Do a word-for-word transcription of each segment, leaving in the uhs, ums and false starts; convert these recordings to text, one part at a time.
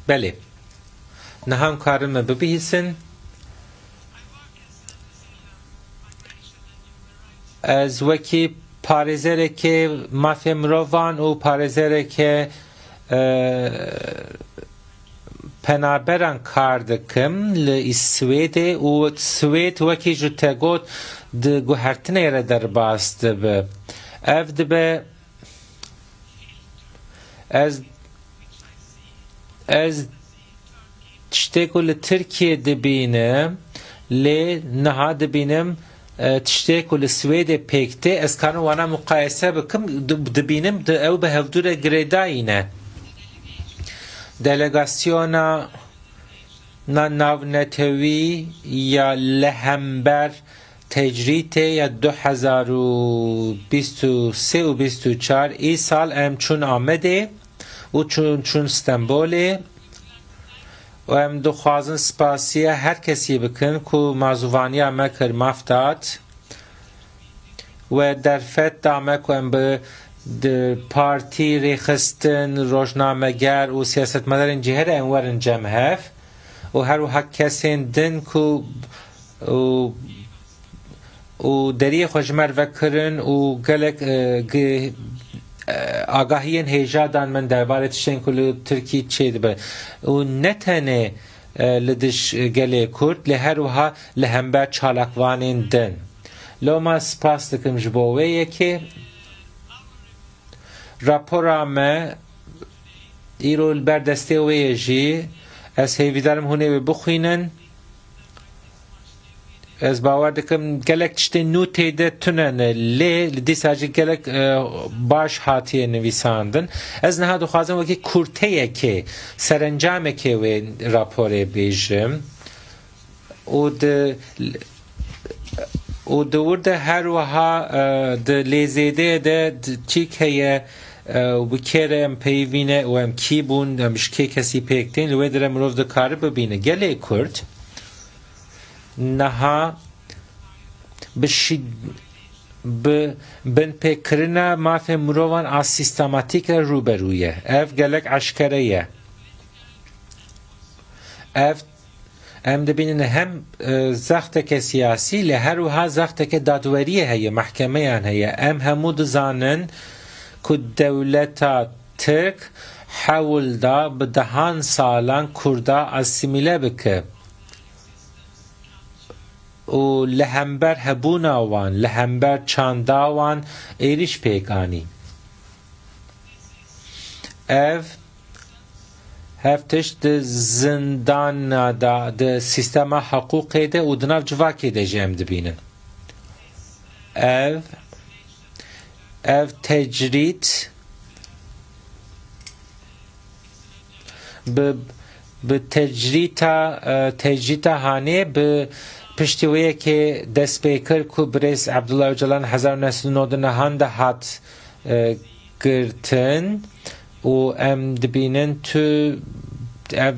بله نهام کارم ببیسن از وکی پارێزەرێ که مافێ مرۆڤان و پارێزەرێ که پەنابەران کار دەکەم لە ئیسوێدێ و سوێد وەکی ژ تێگوت گوهرتنێرە دەرباس دەبێ ئەف دەبێ ئەز ئەز شتێک و لە ترکیە دەبینم لێ نەها دەبینم تشتێک و لە سوێدێ پێکتێ ئەس کارم وانە مقایسە بکەم دەبینم ئەو بە هەفتورە گرێداینە دەلێگاسیۆنە ناونەتەوی یا لە هەمبەر تەجریتێ یا دو هەزار و بیست و سێ و بیست و چار ئی ساڵ ئەم چوون ئامەدێ و چون چون ستەمبۆلێ و ئەم دخوازن سپاسیە هەر کەسی بکەن و مازووانیا مەکرد مافتات و دەرفەت دامەک و ئەم بە پارتی ڕێخستن ڕۆژنامەگەر و سیاسەتمەدارên cihêre em werin cem hev û herwiha kesên din ku û deriyê xwe ji me ve kirin û gelek agahiyên hêja dan min derbarê tiştên ku li Tirkî çê dibe û ne tenê li diş gelê Kurd lê herwiha li hember çalakvanên din loma spas dikim ji bo wê yekê rapora me îro li ber destê wê yê jî ez hêvîdarim hûn ê wê bixwînin ez bawer dikim gelek tiştên nû têde tune ne lê li dîsa jî gelek baş hatiye nivîsandin ez niha dixwazim wekî kurteyekê serencamekê wê raporê bêjim û di û di wir de her wiha di lêzêdeyê de çîk heye û bi kêre em peyivîne û em kî bûn em ji kê kesî pêktên li wê dire mirov dikare bibîne gelê Kurd niha bi bi binpêkirina mafê mirovan a sîstematîk re rûberû ye ev gelek eşkere ye ev em dibînin hem zexteke siyasî lê her wiha zexteke dadweriyê heye mehkemeyan heye em hemû dizanin ku dewleta Tirk hewl da bi dehan salan Kurda asîmîle bike û li hember hebûna wan li hember çanda wan êriş pêk anî ev hev tişt di zindana da di sîstema heqûqê de û di nav civakê de jî em dibînin ev ev tecrît bi bi tecrîta tecrîta hanê bi piştî wê yekê dest pê kir ku birêz Ebdullah Öcalan hezar û neh sed û nod nihan de hat girtin û em dibînin tu ev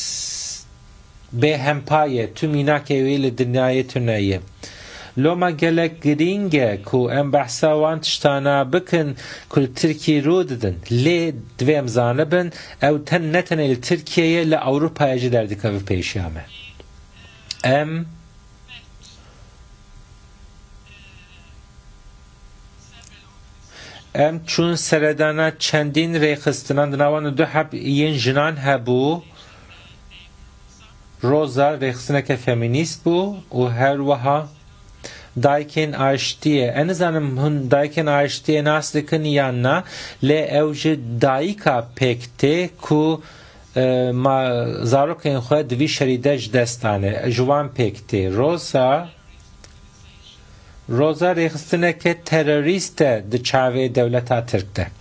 bêhempaye tu mînakê wê li dinyayê tune ye loma gelek girîng e ku em behsa wan tiştana bikin ku li Tirkî rû didin lê divê em zanibin ew ten ne tenê li Tirkiyeyê li Ewropayê jî derdikeve pêşiya me em em çûn seredana çendîn rêxistinan di navan du heb yên jinan hebû Roza rêxistineke femînîst bû û her wiha dayikên aştiye en nizanim hûn dayikên aştiye nas dikin yan na lê ew ji dayika pêk tê ku ma zarokên xwe di vî şerîde ji dest dane ji wan pêk tê Roza Roza rêxistineke terorîst e di çavê dewleta Tirk de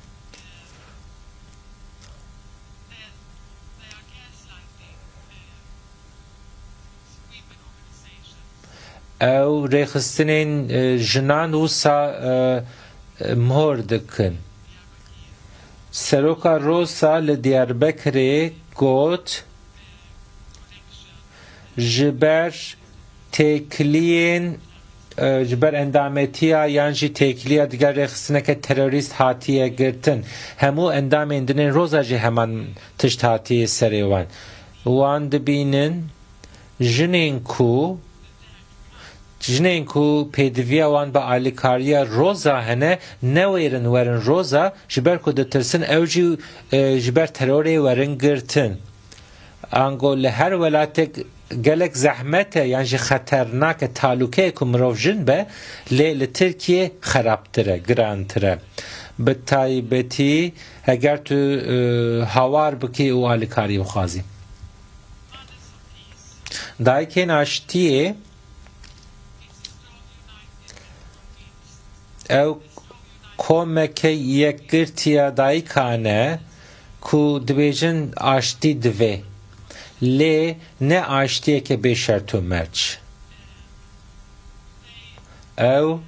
ew rêxistinên jinan wisa mhor dikin seroka Roza li Diyarbekirê got ji ber têkiliyên جبر اندامتیا یان جی تکلیا دیگر رخصنه که تروریست هاتیه گرتن همو اندام اندنین روزا جی همان تشت هاتیه سری وان وان دبینن جنین کو جنین کو پیدویا وان با آلیکاریا روزا هنه نویرن ورن روزا جبر کو دترسن او جی جبر تروری ورن گرتن انگو لهر ولاتک گلک زحمته یعنی خطرناک تعلقه که مروف جن به لی ترکیه خرابتره گرانتره به تایبتی اگر تو هوار بکی او آلیکاری و خوازی دایکن آشتیه او کومکه یک گرتیا دایکانه کو دبیجن آشتی دوه لی نه آشتیه که به شرط و مرچ او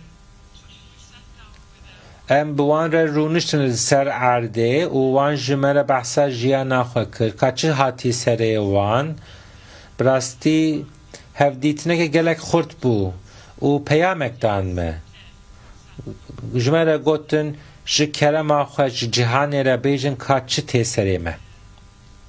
ام بوان را رونشتن سر عرده و وان جمعه بحثا جیا نخواه کرد که چه هاتی سره وان براستی هفدیتنه که گلک خورد بو و پیامک دانمه جمعه را گوتن جکره ما خواه جهانه را بیجن که چه تی سره مه